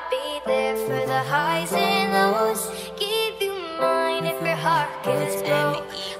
be there for the highs and lows. Give you mine if your heart gets broke.